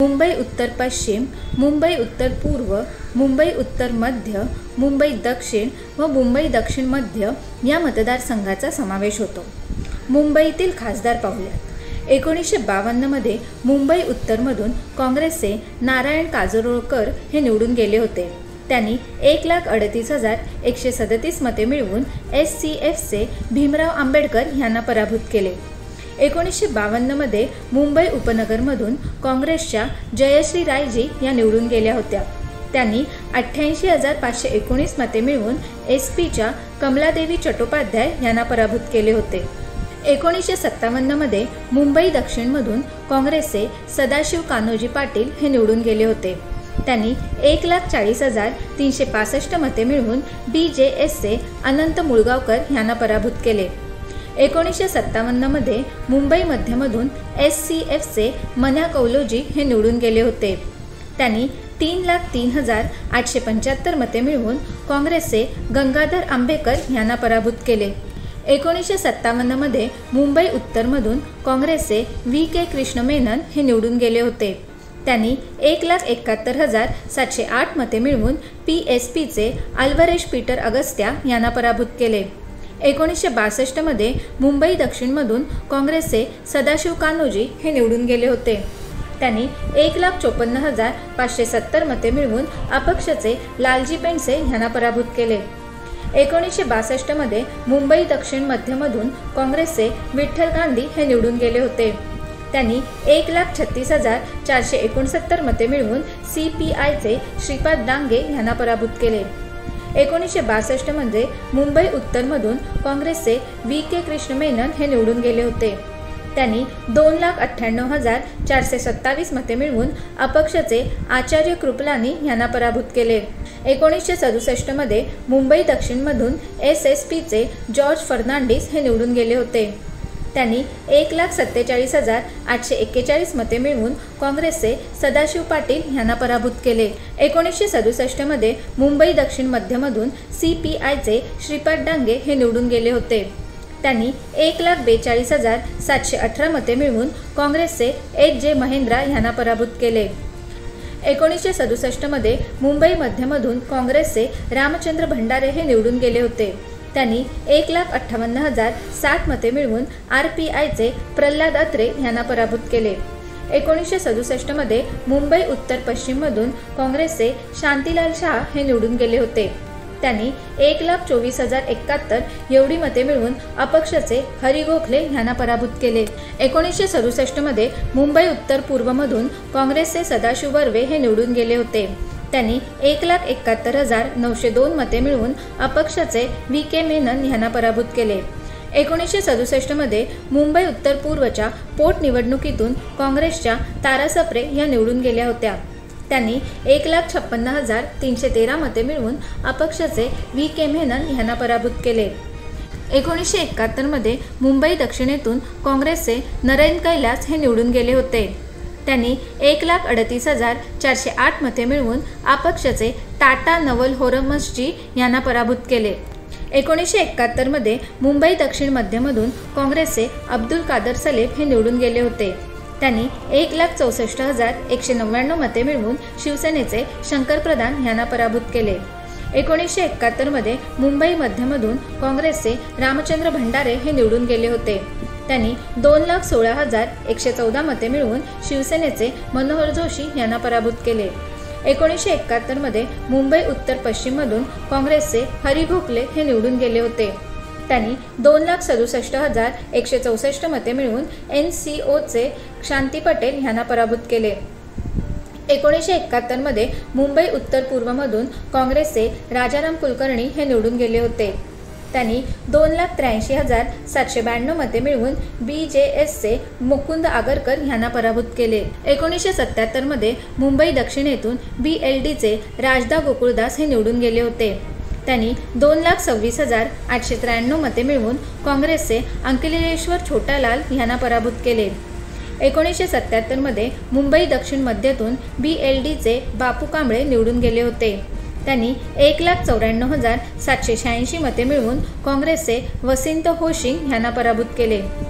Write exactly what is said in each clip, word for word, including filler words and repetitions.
मुंबई उत्तर पश्चिम, मुंबई उत्तर पूर्व, मुंबई उत्तर मध्य, मुंबई दक्षिण व मुंबई दक्षिण मध्य या मतदारसंघाचा समावेश होतो। मुंबईतील खासदार पाहूयात। एकोणीसशे बावन्न मध्ये मुंबई उत्तरमधून काँग्रेसचे नारायण काजरोळकर हे निवडून गेले होते। त्यांनी एक लाख अडतीस हजार एकशे सदतीस मते मिळवून एस सी एफचे भीमराव आंबेडकर यांना पराभूत केले। एकोणीसशे बावन्न मध्ये मुंबई उपनगरमधून काँग्रेसच्या जयश्री रायजी या निवडून गेल्या होत्या। त्यांनी अठ्ठ्याऐंशी हजार पाचशे एकोणीस मते मिळवून एस पीच्या कमलादेवी चट्टोपाध्याय यांना पराभूत केले होते। एकोणीसशे सत्तावन्न मध्ये मुंबई दक्षिणमधून काँग्रेसचे सदाशिव कान्होजी पाटील हे निवडून गेले होते। त्यांनी एक लाख चाळीस हजार तीनशे पासष्ट मते मिळवून बी जे एसचे अनंत मुळगावकर यांना पराभूत केले। एकोणीसशे सत्तावन्न मध्ये मुंबई मध्यमधून एस सी एफचे मन्या कौलोजी हे निवडून गेले होते। त्यांनी तीन लाख तीन हजार आठशे पंच्याहत्तर मते मिळवून काँग्रेसचे गंगाधर आंबेकर यांना पराभूत केले। एकोणीसशे सत्तावन्न मध्ये मुंबई उत्तरमधून काँग्रेसचे व्ही के कृष्ण मेनन हे निवडून गेले होते। त्यांनी एक लाख एकाहत्तर हजार सातशे आठ मते मिळवून पी एस पीचे अल्वारेज पीटर अगस्त्या यांना पराभूत केले। एकोणीसशे बासष्ट मध्ये मुंबई दक्षिणमधून काँग्रेसचे सदाशिव कान्होजी हे निवडून गेले होते। त्यांनी एक लाख चोपन्न हजार पाचशे सत्तर मते मिळवून अपक्षचे लालजी पेंडसे यांना पराभूत केले। एकोणीसशे बासष्ट मध्ये मुंबई दक्षिण मध्यमधून काँग्रेसचे विठ्ठल गांधी हे निवडून गेले होते। त्यांनी एक लाख छत्तीस हजार चारशे एकोणसत्तर मते मिळवून सी पी आयचे श्रीपाद डांगे यांना पराभूत केले। एकोणीसशे बासष्ट मध्ये मुंबई उत्तरमधून काँग्रेसचे व्ही के कृष्ण मेनन हे निवडून गेले होते। त्यांनी दोन लाख अठ्ठ्याण्णव हजार चारशे सत्तावीस मते मिळवून अपक्षचे आचार्य कृपलानी यांना पराभूत केले। एकोणीसशे सदुसष्ट मध्ये मुंबई दक्षिणमधून एस एस पीचे जॉर्ज फर्नांडिस हे निवडून गेले होते। त्यांनी एक लाख सत्तेचाळीस हजार आठशे एक्केचाळीस मते मिळवून काँग्रेसचे सदाशिव पाटील यांना पराभूत केले। एकोणीसशे सदुसष्ट मध्ये मुंबई दक्षिण मध्यमधून सी पी आयचे श्रीपाद डांगे हे निवडून गेले होते। त्यांनी एक लाख बेचाळीस हजार सातशे अठरा मते मिळवून काँग्रेसचे एच जे महेंद्रा यांना पराभूत केले। एकोणीसशे सदुसष्ट मध्ये मुंबई मध्यमधून काँग्रेसचे रामचंद्र भंडारे हे निवडून गेले होते। त्यांनी एक लाख अठ्ठावन्न हजार साठ मते मिळवून आर पी आयचे प्रल्हाद अत्रे यांना पराभूत केले। एकोणीसशे सदुसष्ट मध्ये मुंबई उत्तर पश्चिममधून काँग्रेसचे शांतीलाल शाह हे निवडून गेले होते। त्यांनी एक लाख चोवीस हजार एकाहत्तर एवढी मते मिळवून अपक्षचे हरी गोखले यांना पराभूत केले। एकोणीसशे सदुसष्ट मध्ये मुंबई उत्तर पूर्वमधून काँग्रेसचे सदाशिव बर्वे हे निवडून गेले होते। त्यांनी एक लाख एकाहत्तर हजार नऊशे दोन मते मिळवून अपक्षचे व्ही के मेनन यांना पराभूत केले। एकोणीसशे सदुसष्ट मध्ये मुंबई उत्तर पूर्वच्या पोटनिवडणुकीतून काँग्रेसच्या तारा सप्रे या निवडून गेल्या होत्या। त्यांनी एक लाख छप्पन्न हजार तीनशे तेरा मते मिळवून अपक्षचे व्ही के मेनन यांना पराभूत केले। एकोणीसशे एकाहत्तर मध्ये मुंबई दक्षिणेतून काँग्रेसचे नरेन कैलास हे निवडून गेले होते। त्यांनी एक लाख अडतीस हजार चारशे आठ मते मिळवून अपक्षचे टाटा नवल होरमसजी यांना पराभूत केले। एकोणीसशे एकाहत्तर मध्ये मुंबई दक्षिण मध्यमधून काँग्रेसचे अब्दुल कादर सलेब हे निवडून गेले होते। त्यांनी एक लाख चौसष्ट हजार एकशे नव्याण्णव मते मिळवून शिवसेनेचे शंकर प्रधान यांना पराभूत केले। एकोणीसशे एकाहत्तर मध्ये मुंबई मध्यमधून काँग्रेसचे रामचंद्र भंडारे हे निवडून गेले होते। त्यांनी दोन लाख सोळा हजार एकशे चौदा मते मिळवून शिवसेनेचे मनोहर जोशी यांना पराभूत केले। एकोणीसशे एकाहत्तर मध्ये मुंबई उत्तर पश्चिममधून काँग्रेसचे हरी गोखले हे निवडून गेले होते। त्यांनी दोन लाख सदुसष्ट हजार एकशे चौसष्ट मते मिळवून एन सी ओचे शांती पटेल यांना पराभूत केले। एकोणीसशे एकाहत्तर मध्ये मुंबई उत्तर पूर्वमधून काँग्रेसचे राजाराम कुलकर्णी हे निवडून गेले होते। त्यांनी दोन लाख त्र्याऐंशी हजार सातशे ब्याण्णव मते मिळवून बी जे एसचे मुकुंद आगरकर यांना पराभूत केले। एकोणीसशे सत्याहत्तर मध्ये मुंबई दक्षिणेतून बी एल डीचे राजदा गोकुळदास हे निवडून गेले होते। त्यांनी दोन लाख सव्वीस हजार आठशे त्र्याण्णव मते मिळवून काँग्रेसचे अंकिलेश्वर छोटालाल यांना पराभूत केले। एकोणीसशे सत्याहत्तर मध्ये मुंबई दक्षिण मध्यतून बी एल डीचे बापू कांबळे निवडून गेले होते। त्यांनी एक लाख चौऱ्याण्णव हजार सातशे शहाऐंशी मते मिळवून काँग्रेसचे वसिंत होशिंग यांना पराभूत केले।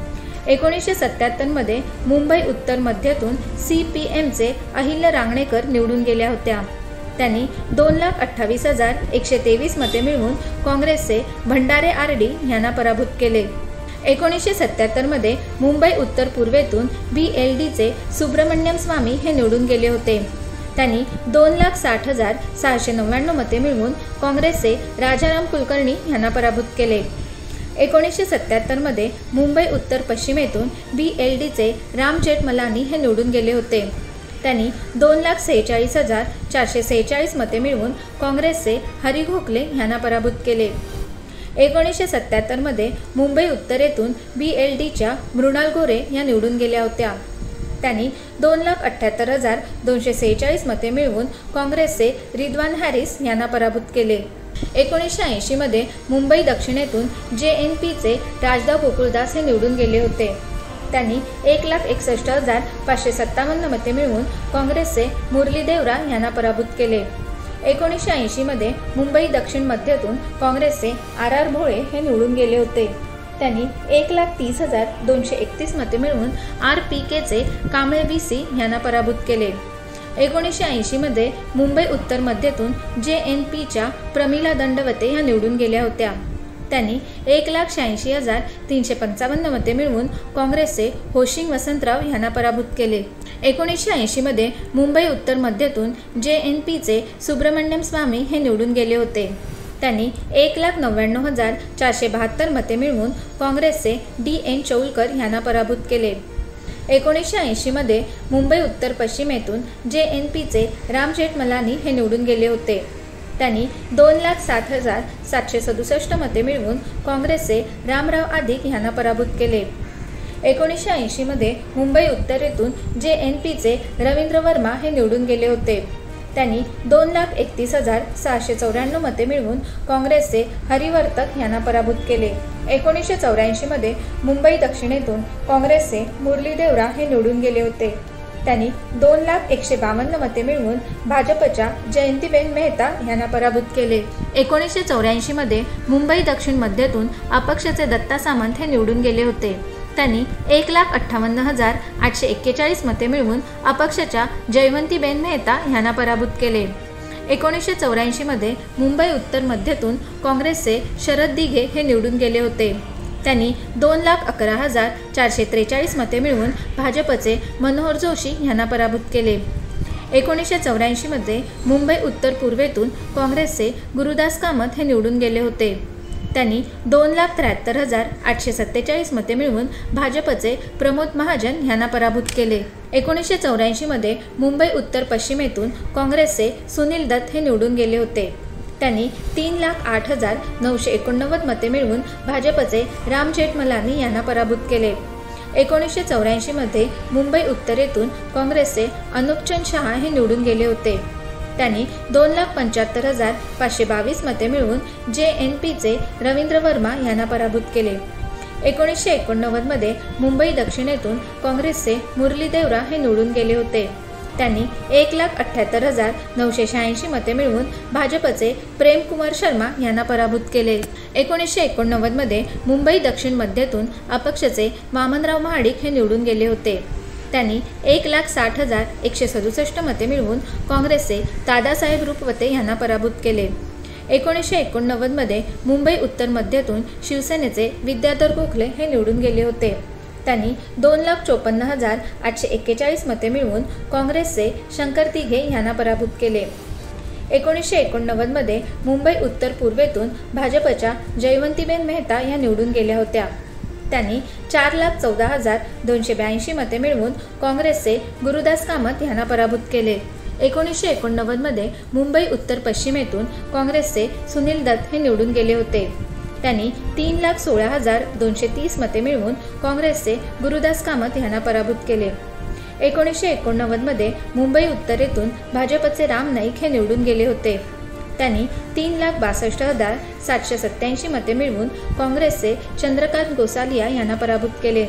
एकोणीसशे सत्त्याहत्तरमध्ये मुंबई उत्तर मध्यतून सी पी एमचे अहिल्या रांगणेकर निवडून गेल्या होत्या. त्यांनी दोन लाख अठ्ठावीस हजार एकशे तेवीस मते मिळवून काँग्रेसचे भंडारे आर डी यांना पराभूत केले. एकोणीसशे सत्त्याहत्तरमध्ये मुंबई उत्तर पूर्वेतून बी एल डीचे सुब्रमण्यम स्वामी हे निवडून गेले होते. त्यांनी दोन लाख साठ हजार सहाशे नव्याण्णव मते मिळवून काँग्रेसचे राजाराम कुलकर्णी यांना पराभूत केले. एकोणीसशे सत्त्याहत्तरमध्ये मुंबई उत्तर पश्चिमेतून बी एल डीचे राम जेठमलानी हे निवडून गेले होते. त्यांनी दोन लाख सेहेचाळीस हजार चारशे सेहेचाळीस मते मिळवून काँग्रेसचे हरी घोकले यांना पराभूत केले. एकोणीसशे सत्त्याहत्तरमध्ये मुंबई उत्तरेतून बी एल डीच्या मृणाल गोरे या निवडून गेल्या होत्या. त्यांनी दोन लाख अठ्ठ्याहत्तर हजार दोनशे सेहेचाळीस मते मिळवून काँग्रेसचे रिद्वान हॅरिस यांना पराभूत केले. एकोणीसशे ऐंशीमध्ये मुंबई दक्षिणेतून जे एन पीचे राजदाव गोकुळदास हे निवडून गेले होते. त्यांनी एक लाख एकसष्ट हजार पाचशे सत्तावन्न मते मिळवून काँग्रेसचे मुरली देवरा यांना पराभूत केले. एकोणीसशे ऐंशीमध्ये मुंबई दक्षिण मध्यतून काँग्रेसचे आर आर भोळे हे निवडून गेले होते. त्यांनी एक लाख तीस हजार दोनशे एकतीस मते मिळवून आर पी केचे कांबळे बी सी यांना पराभूत केले. एकोणीसशे ऐंशीमध्ये मुंबई उत्तर मध्यतून जे एन पीच्या प्रमिला दंडवते या निवडून गेल्या होत्या. त्यांनी एक लाख शहाऐंशी हजार तीनशे पंचावन्न मते मिळवून काँग्रेसचे होशिंग वसंतराव यांना पराभूत केले. एकोणीसशे ऐंशीमध्ये मुंबई उत्तर मध्यतून जे एन पीचे सुब्रमण्यम स्वामी हे निवडून गेले होते. त्यांनी एक लाख नव्याण्णव हजार चारशे बहात्तर मते मिळवून काँग्रेसचे डी एन चौलकर यांना पराभूत केले. एकोणीसशे ऐंशीमध्ये मुंबई उत्तर पश्चिमेतून जे एन पीचे राम जेठमलानी हे निवडून गेले होते. त्यांनी दोन लाख सात हजार सातशे सदुसष्ट मते मिळवून काँग्रेसचे रामराव आदिक यांना पराभूत केले. एकोणीसशे ऐंशीमध्ये मुंबई उत्तरेतून जे एन पीचे रवींद्र वर्मा हे निवडून गेले होते. त्यांनी दोन लाख एकतीस हजार सहाशे चौऱ्याण्णव मते मिळवून काँग्रेसचे हरिवर्तक यांना पराभूत केले. एकोणीसशे चौऱ्याऐंशीमध्ये मुंबई दक्षिणेतून काँग्रेसचे मुरली देवरा हे निवडून गेले होते. त्यांनी दोन लाख एकशे बावन्न मते मिळवून भाजपच्या जयंतीबेन मेहता यांना पराभूत केले. एकोणीसशे चौऱ्याऐंशीमध्ये मुंबई दक्षिण मध्यतून अपक्षाचे दत्ता सामंत हे निवडून गेले होते. त्यांनी एक लाख अठ्ठावन्न हजार आठशे एक्केचाळीस मते मिळवून अपक्षाच्या जयवंतीबेन मेहता यांना पराभूत केले. एकोणीसशे चौऱ्याऐंशीमध्ये मुंबई उत्तर मध्यतून काँग्रेसचे शरद दिघे हे निवडून गेले होते. त्यांनी दोन लाख अकरा हजार चारशे त्रेचाळीस मते मिळवून भाजपचे मनोहर जोशी यांना पराभूत केले. एकोणीसशे चौऱ्याऐंशीमध्ये मुंबई उत्तर पूर्वेतून काँग्रेसचे गुरुदास कामत हे निवडून गेले होते. त्यांनी दोन लाख त्र्याहत्तर हजार आठशे सत्तेचाळीस मते मिळवून भाजपचे प्रमोद महाजन यांना पराभूत केले. एकोणीसशे चौऱ्याऐंशीमध्ये मुंबई उत्तर पश्चिमेतून काँग्रेसचे सुनील दत्त हे निवडून गेले होते. त्यांनी तीन लाख आठ हजार नऊशे एकोणनव्वद मते मिळवून भाजपचे राम जेठमलानी यांना पराभूत केले. एकोणीसशे चौऱ्याऐंशीमध्ये मुंबई उत्तरेतून काँग्रेसचे अनुपचंद शहा हे निवडून गेले होते. त्यांनी दोन लाख पंच्याहत्तर हजार पाचशे बावीस मते मिळवून जे एन पीचे रवींद्र वर्मा यांना पराभूत केले. एकोणीसशे एकोणनव्वदमध्ये मुंबई दक्षिणेतून काँग्रेसचे मुरली देवरा हे निवडून गेले होते. त्यांनी एक लाख अठ्ठ्याहत्तर हजार नऊशे शहाऐंशी मते मिळवून भाजपचे प्रेमकुमार शर्मा यांना पराभूत केले. एकोणीसशे एकोणनव्वदमध्ये मुंबई दक्षिण मध्यतून अपक्षाचे वामनराव महाडिक हे निवडून गेले होते. त्यांनी एक लाख साठ हजार एकशे सदुसष्ट मते मिळवून काँग्रेसचे दादासाहेब रुपवते यांना पराभूत केले. एकोणीसशे एकोणनव्वदमध्ये मुंबई उत्तर मध्यतून शिवसेनेचे विद्याधर गोखले हे निवडून गेले होते. त्यांनी दोन लाख चोपन्न हजार आठशे एक्केचाळीस मते मिळवून काँग्रेसचे शंकर तिघे यांना पराभूत केले. एकोणीसशे एकोणनव्वदमध्ये मुंबई उत्तर पूर्वेतून भाजपच्या जयवंतीबेन मेहता या निवडून गेल्या होत्या. त्यांनी चार लाख चौदा हजार दोनशे ब्याऐंशी मते मिळवून काँग्रेसचे गुरुदास कामत यांना पराभूत केले. एकोणीसशे एकोणनव्वदमध्ये मुंबई उत्तर पश्चिमेतून काँग्रेसचे सुनील दत्त हे निवडून गेले होते. त्यांनी तीन लाख सोळा हजार दोनशे तीस मते मिळवून काँग्रेसचे गुरुदास कामत यांना पराभूत केले. एकोणीसशे एकोणनव्वदमध्ये मुंबई उत्तरेतून भाजपचे राम नाईक हे निवडून गेले होते. त्यांनी तीन लाख बासष्ट हजार सातशे सत्त्याऐंशी मते मिळवून काँग्रेसचे चंद्रकांत गोसालिया यांना पराभूत केले.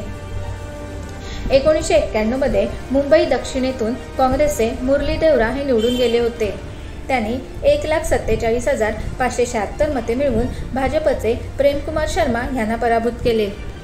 एकोणीसशे एक्क्याण्णवमध्ये मुंबई दक्षिणेतून काँग्रेसचे मुरली देवरा हे निवडून गेले होते. त्यांनी एक लाख सत्तेचाळीस हजार पाचशे शहात्तर मते मिळवून भाजपचे प्रेमकुमार शर्मा यांना पराभूत केले.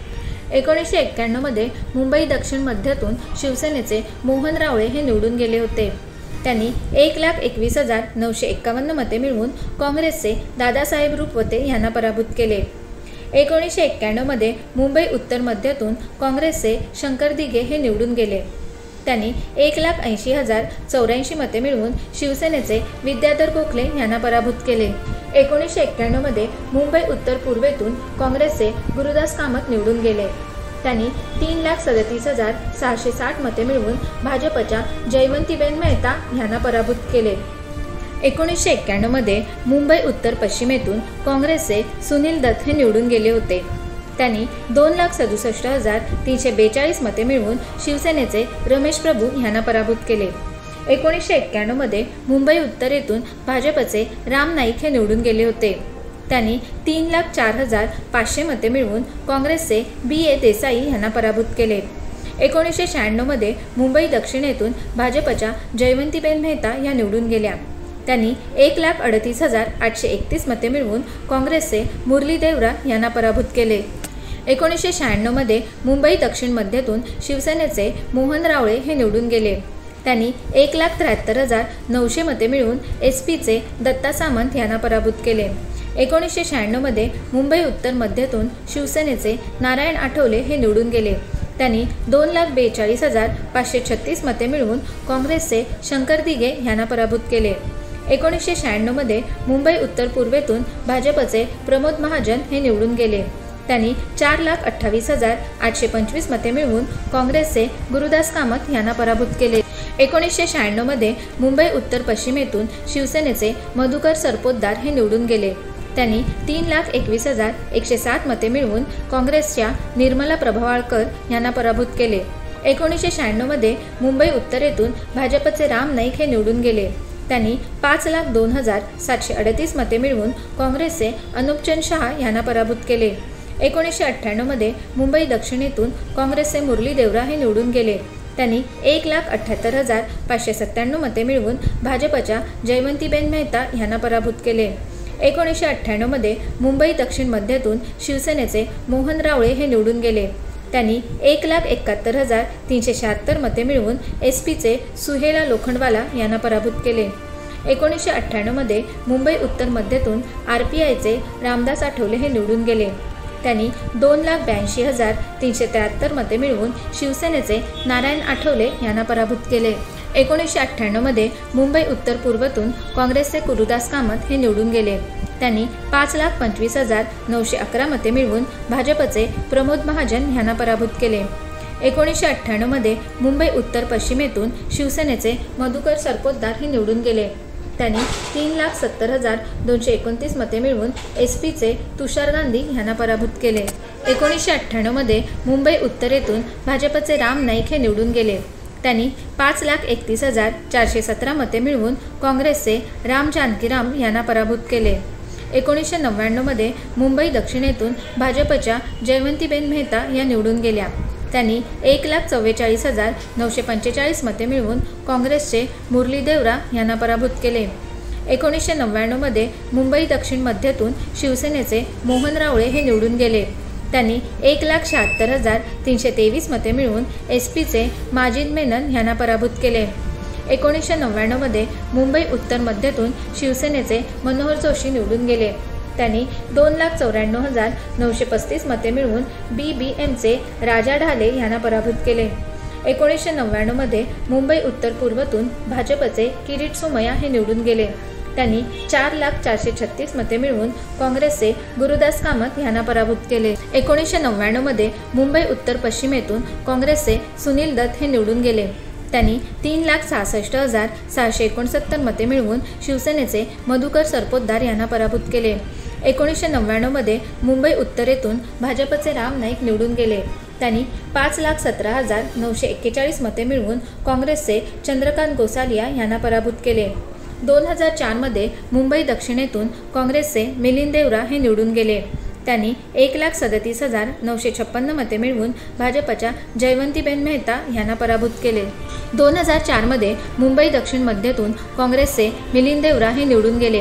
एकोणीसशे एक्क्याण्णवमध्ये मुंबई दक्षिण मध्यातून शिवसेनेचे मोहन रावळे हे निवडून गेले होते. त्यांनी एक लाख एकवीस हजार नऊशे एक्कावन्न मते मिळवून काँग्रेसचे दादासाहेब रुपवते यांना पराभूत केले. एकोणीसशे एक्क्याण्णवमध्ये मुंबई उत्तर मध्यातून काँग्रेसचे शंकर दिघे हे निवडून गेले. त्यांनी एक लाख ऐंशी हजार चौऱ्याऐंशी मते मिळवून शिवसेनेचे विद्याधर गोखले यांना पराभूत केले. एकोणीसशे एक्क्याण्णवमध्ये मुंबई उत्तर पूर्वेतून काँग्रेसचे गुरुदास कामत निवडून गेले. त्यांनी तीन लाख सदतीस हजार सहाशे साठ मते मिळवून भाजपच्या जयवंतीबेन मेहता यांना पराभूत केले. एकोणीसशे एक्क्याण्णवमध्ये मुंबई उत्तर पश्चिमेतून काँग्रेसचे सुनील दत्त हे निवडून गेले होते. त्यांनी दोन लाख सदुसष्ट हजार तीनशे बेचाळीस मते मिळवून शिवसेनेचे रमेश प्रभू यांना पराभूत केले. एकोणीसशे एक्क्याण्णवमध्ये मुंबई उत्तरेतून भाजपचे राम नाईक हे निवडून गेले होते. त्यांनी तीन लाख चार हजार पाचशे मते मिळवून काँग्रेसचे बी ए देसाई यांना पराभूत केले. एकोणीसशे शहाण्णवमध्ये मुंबई दक्षिणेतून भाजपच्या जयवंतीबेन मेहता या निवडून गेल्या. त्यांनी एक लाख अडतीस हजार आठशे एकतीस मते मिळवून काँग्रेसचे मुरली देवरा यांना पराभूत केले. एकोणीसशे शहाण्णवमध्ये मुंबई दक्षिण मध्यातून शिवसेनेचे मोहन रावळे हे निवडून गेले. त्यांनी एक लाख त्र्याहत्तर हजार नऊशे मते मिळवून एस पीचे दत्ता सामंत यांना पराभूत केले. एकोणीसशे शहाण्णवमध्ये मुंबई उत्तर मध्यातून शिवसेनेचे नारायण आठवले हे निवडून गेले. त्यांनी दोन लाख बेचाळीस हजार पाचशे छत्तीस मते मिळवून काँग्रेसचे शंकर दिघे यांना पराभूत केले. एकोणीसशे शहाण्णवमध्ये मुंबई उत्तर पूर्वेतून भाजपचे प्रमोद महाजन हे निवडून गेले. त्यांनी चार लाख अठ्ठावीस हजार आठशे पंचवीस मते मिळवून काँग्रेसचे गुरुदास कामत यांना पराभूत केले. एकोणीसशे शहाण्णवमध्ये मुंबई उत्तर पश्चिमेतून शिवसेनेचे मधुकर सरपोतदार हे निवडून गेले. त्यांनी तीन लाख एकवीस हजार एकशे सात मते मिळवून काँग्रेसच्या निर्मला प्रभावळकर यांना पराभूत केले. एकोणीसशे शहाण्णवमध्ये मुंबई उत्तरेतून भाजपचे राम नाईक हे निवडून गेले. त्यांनी पाच लाख दोन हजार सातशे अडतीस मते मिळवून काँग्रेसचे अनुपचंद शहा यांना पराभूत केले. एकोणीसशे अठ्ठ्याण्णवमध्ये मुंबई दक्षिणेतून काँग्रेसचे मुरली देवरा हे निवडून गेले. त्यांनी एक लाख अठ्ठ्याहत्तर हजार पाचशे सत्त्याण्णव मते मिळवून भाजपच्या जयवंतीबेन मेहता यांना पराभूत केले. एकोणीसशे अठ्ठ्याण्णवमध्ये मुंबई दक्षिण मध्यातून शिवसेनेचे मोहन रावळे हे निवडून गेले. त्यांनी एक लाख एकाहत्तर हजार तीनशे शहात्तर मते मिळवून एस पीचे सुहेला लोखंडवाला यांना पराभूत केले. एकोणीसशे अठ्ठ्याण्णवमध्ये मुंबई उत्तर मध्यातून आर पी आयचे रामदास आठवले हे निवडून गेले. त्यांनी दोन लाख ब्याऐंशी हजार तीनशे त्र्याहत्तर मते मिळवून शिवसेनेचे नारायण आठवले यांना पराभूत केले. एकोणीसशे अठ्ठ्याण्णवमध्ये मुंबई उत्तर पूर्वेतून काँग्रेसचे गुरुदास कामत हे निवडून गेले. त्यांनी पाच लाख पंचवीस हजार नऊशे अकरा मते मिळवून भाजपचे प्रमोद महाजन यांना पराभूत केले. एकोणीसशे अठ्ठ्याण्णवमध्ये मुंबई उत्तर पश्चिमेतून शिवसेनेचे मधुकर सरपोतदार हे निवडून गेले. त्यांनी तीन लाख सत्तर हजार दोनशे एकोणतीस मते मिळवून एस पीचे तुषार गांधी यांना पराभूत केले. एकोणीसशे अठ्ठ्याण्णवमध्ये मुंबई उत्तरेतून भाजपचे राम नाईक हे निवडून गेले. त्यांनी पाच लाख एकतीस हजार चारशे सतरा मते मिळवून काँग्रेसचे राम जानकीराम यांना पराभूत केले. एकोणीसशे नव्याण्णवमध्ये मुंबई दक्षिणेतून भाजपच्या जयवंतीबेन मेहता या निवडून गेल्या. त्यांनी एक लाख चव्वेचाळीस हजार नऊशे पंचेचाळीस मते मिळवून काँग्रेसचे मुरली देवरा यांना पराभूत केले. एकोणीसशे नव्याण्णवमध्ये मुंबई दक्षिण मध्यातून शिवसेनेचे मोहन रावळे हे निवडून गेले. त्यांनी एक लाख शहात्तर हजार तीनशे तेवीस मते मिळवून एस पीचे माजिद मेनन यांना पराभूत केले. एकोणीसशे नव्याण्णवमध्ये मुंबई उत्तर मध्यातून शिवसेनेचे मनोहर जोशी निवडून गेले. त्यांनी दोन लाख चौऱ्याण्णव हजार नऊशे पस्तीस मते मिळवून बी बी एमचे राजा ढाले यांना पराभूत केले. एकोणीसशे नव्याण्णवमध्ये मुंबई उत्तर पूर्वेतून भाजपचे किरीट सोमय्या हे निवडून गेले. त्यांनी चार लाख चारशे छत्तीस मते मिळवून काँग्रेसचे गुरुदास कामत यांना पराभूत केले. एकोणीसशे नव्याण्णवमध्ये मुंबई उत्तर पश्चिमेतून काँग्रेसचे सुनील दत्त हे निवडून गेले. त्यांनी तीन लाख सहासष्ट हजार सहाशे एकोणसत्तर मते मिळवून शिवसेनेचे मधुकर सरपोतदार यांना पराभूत केले. एकोणीसशे नव्याण्णवमध्ये मुंबई उत्तरेतून भाजपचे राम नाईक निवडून गेले. त्यांनी पाच लाख सतरा हजार नऊशे एक्केचाळीस मते मिळवून काँग्रेसचे चंद्रकांत गोसालिया यांना पराभूत केले. दोन हजार चारमध्ये मुंबई दक्षिणेतून काँग्रेसचे मिलिंद देवरा हे निवडून गेले. त्यांनी एक लाख सदतीस हजार नऊशे छप्पन्न मते मिळवून भाजपच्या जयवंतीबेन मेहता यांना पराभूत केले. दोन हजार चारमध्ये मुंबई दक्षिण मध्यातून काँग्रेसचे मिलिंद देवरा हे निवडून गेले.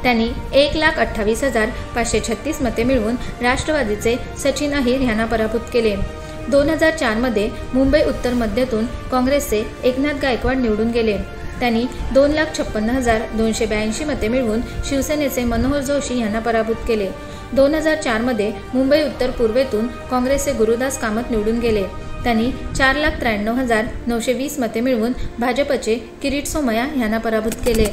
त्यांनी एक लाख अठ्ठावीस हजार पाचशे छत्तीस मते मिळवून राष्ट्रवादीचे सचिन अहिर यांना पराभूत केले। दोन हजार चारमध्ये मुंबई उत्तर मध्येतून काँग्रेसचे एकनाथ गायकवाड निवडून गेले। त्यांनी दोन लाख छप्पन्न हजार दोनशे ब्याऐंशी मते मिळवून शिवसेनेचे मनोहर जोशी यांना पराभूत केले। दोन हजार चारमध्ये मुंबई उत्तर पूर्वेतून काँग्रेसचे गुरुदास कामत निवडून गेले। त्यांनी चार लाख त्र्याण्णव हजार नऊशे वीस मते मिळवून भाजपचे किरीट सोमय्या यांना पराभूत केले।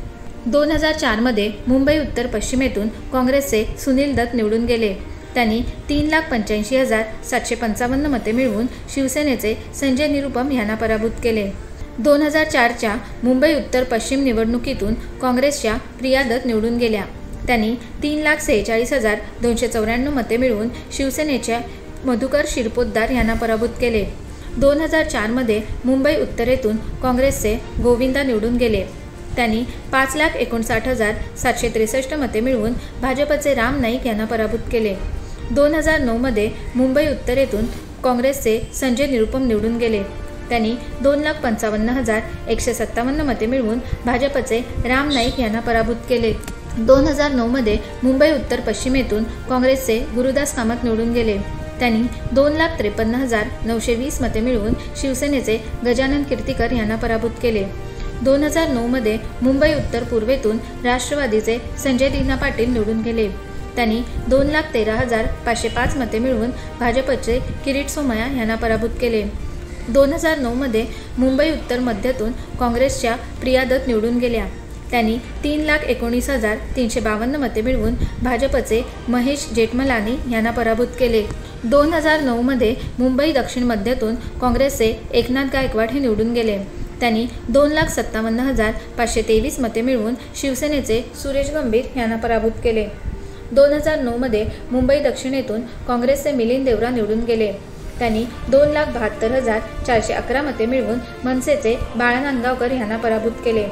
दोन हजार चारमध्ये मुंबई उत्तर पश्चिमेतून काँग्रेसचे सुनील दत्त निवडून गेले। त्यांनी तीन लाख पंच्याऐंशी हजार सातशे पंचावन्न मते मिळवून शिवसेनेचे संजय निरुपम यांना पराभूत केले। दोन हजार चारच्या मुंबई उत्तर पश्चिम निवडणुकीतून काँग्रेसच्या प्रिया दत्त निवडून गेल्या। त्यांनी तीन लाख सेहेचाळीस हजार दोनशे चौऱ्याण्णव मते मिळवून शिवसेनेच्या मधुकर शिरपोतदार यांना पराभूत केले। दोन हजार चारमध्ये मुंबई उत्तरेतून काँग्रेसचे गोविंदा निवडून गेले। त्यांनी पाच लाख एकोणसाठ हजार सातशे त्रेसष्ट मते मिळवून भाजपचे राम नाईक यांना पराभूत केले। दोन हजार नऊमध्ये मुंबई उत्तरेतून काँग्रेसचे संजय निरुपम निवडून गेले। त्यांनी दोन लाख पंचावन्न हजार एकशे सत्तावन्न मते मिळवून भाजपचे राम नाईक यांना पराभूत केले। दोन हजार नऊमध्ये मुंबई उत्तर पश्चिमेतून काँग्रेसचे गुरुदास कामत निवडून गेले। त्यांनी दोन लाख त्रेपन्न हजार नऊशे वीस मते मिळवून शिवसेनेचे गजानन कीर्तिकर यांना पराभूत केले। दोन हजार नऊमध्ये मुंबई उत्तर पूर्वेतून राष्ट्रवादीचे संजय दीना पाटील निवडून गेले। त्यांनी दोन लाख तेरा हजार पाचशे पाच मते मिळवून भाजपचे किरीट सोमय्या यांना पराभूत केले। दोन हजार नऊमध्ये मुंबई उत्तर मध्येतून काँग्रेसच्या प्रिया दत्त निवडून गेल्या। त्यांनी तीन लाख एकोणीस हजार तीनशे बावन्न मते मिळवून भाजपचे महेश जेठमलानी यांना पराभूत केले। दोन हजार नऊमध्ये मुंबई दक्षिण मध्येतून काँग्रेसचे एकनाथ गायकवाड हे निवडून गेले। त्यांनी दोन लाख सत्तावन्न हजार पाचशे तेवीस मते मिळवून शिवसेनेचे सुरेश गंभीर यांना पराभूत केले। दोन हजार नऊमध्ये मुंबई दक्षिणेतून काँग्रेसचे मिलिंद देवरा निवडून गेले। त्यांनी दोन लाख बहात्तर हजार चारशे अकरा मते मिळवून मनसेचे बाळा नांदगावकर यांना पराभूत केले।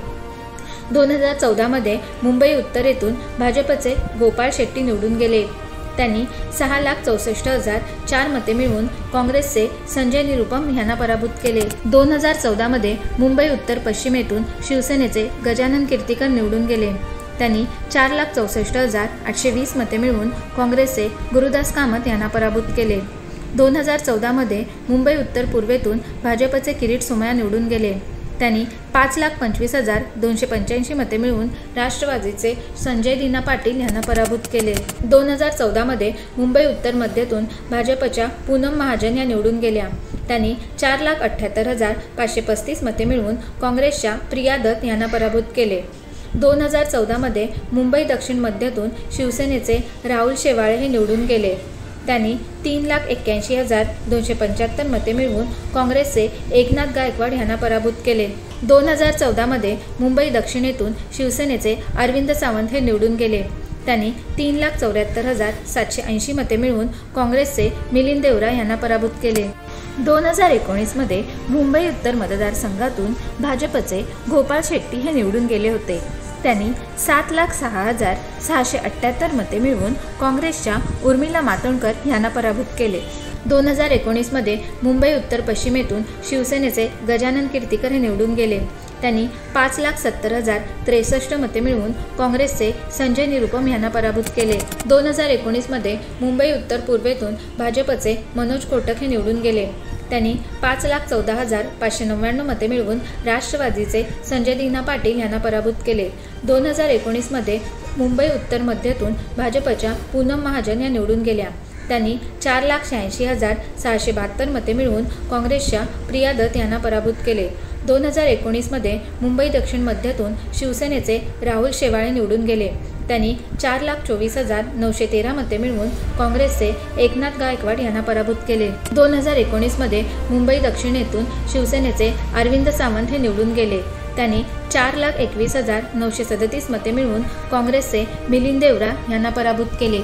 दोन हजार चौदामध्ये मुंबई उत्तरेतून भाजपचे गोपाळ शेट्टी निवडून गेले। त्यांनी सहा लाख चौसष्ट हजार चार मते मिळवून काँग्रेसचे संजय निरुपम यांना पराभूत केले। दोन हजार चौदामध्ये मुंबई उत्तर पश्चिमेतून शिवसेनेचे गजानन कीर्तिकर निवडून गेले। त्यांनी चार लाख चौसष्ट हजार आठशे वीस मते मिळवून काँग्रेसचे गुरुदास कामत यांना पराभूत केले। दोन हजार चौदामध्ये मुंबई उत्तर पूर्वेतून भाजपचे किरीट सोमय्या निवडून गेले। त्यांनी पाच लाख पंचवीस हजार दोनशे पंच्याऐंशी मते मिळवून राष्ट्रवादीचे संजय दीना पाटील यांना पराभूत केले। दोन हजार चौदामध्ये मुंबई उत्तर मध्येतून भाजपच्या पूनम महाजन या निवडून गेल्या। त्यांनी चार लाख अठ्ठ्याहत्तर हजार पाचशे पस्तीस मते मिळवून काँग्रेसच्या प्रिया दत्त यांना पराभूत केले। दोन हजार चौदामध्ये मुंबई दक्षिण मध्येतून शिवसेनेचे राहुल शेवाळे हे निवडून गेले। त्यांनी तीन लाख एक्क्याऐंशी हजार दोनशे पंच्याहत्तर मते मिळवून काँग्रेसचे एकनाथ गायकवाड यांना पराभूत केले। दोन हजार चौदामध्ये मुंबई दक्षिणेतून शिवसेनेचे अरविंद सावंत हे निवडून गेले। त्यांनी तीन लाख चौऱ्याहत्तर हजार सातशे ऐंशी मते मिळवून काँग्रेसचे मिलिंद देवरा यांना पराभूत केले। दोन हजार एकोणीसमध्ये मुंबई उत्तर मतदारसंघातून भाजपचे गोपाळ शेट्टी हे निवडून गेले होते। त्यांनी सात लाख सहा हजार सहाशे अठ्ठ्याहत्तर मते मिळवून काँग्रेसच्या उर्मिला मातोंडकर यांना पराभूत केले। दोन हजार एकोणीसमध्ये मुंबई उत्तर पश्चिमेतून शिवसेनेचे गजानन कीर्तिकर हे निवडून गेले। त्यांनी पाच लाख सत्तर हजार त्रेसष्ट मते मिळवून काँग्रेसचे संजय निरुपम यांना पराभूत केले। दोन हजार एकोणीसमध्ये मुंबई उत्तर पूर्वेतून भाजपचे मनोज कोटक हे निवडून गेले। त्यांनी पाच लाख चौदा हजार पाचशे नव्याण्णव मते मिळवून राष्ट्रवादीचे संजय दीना पाटील यांना पराभूत केले। दोन हजार एकोणीसमध्ये मुंबई उत्तर मध्येतून भाजपच्या पूनम महाजन या निवडून गेल्या। त्यांनी चार लाख शहाऐंशी हजार सहाशे बहात्तर मते मिळवून काँग्रेसच्या प्रिया दत्त यांना पराभूत केले। दोन हजार एकोणीसमध्ये मुंबई दक्षिण मध्येतून शिवसेनेचे राहुल शेवाळे निवडून गेले। त्यांनी चार लाख चोवीस हजार नऊशे तेरा मते मिळवून काँग्रेसचे एकनाथ गायकवाड यांना पराभूत केले। दोन हजार एकोणीसमध्ये मुंबई दक्षिणेतून शिवसेनेचे अरविंद सावंत हे निवडून गेले। त्यांनी चार लाख एकवीस हजार नऊशे सदतीस मते मिळवून काँग्रेसचे मिलिंद देवरा यांना पराभूत केले।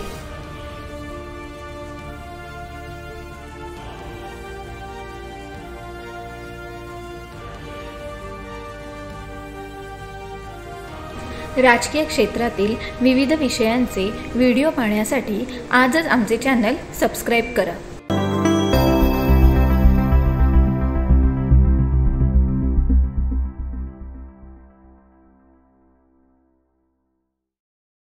राजकीय क्षेत्रातील विविध विषयांचे व्हिडिओ पाहण्यासाठी आजच आमचे चॅनल सबस्क्राईब करा।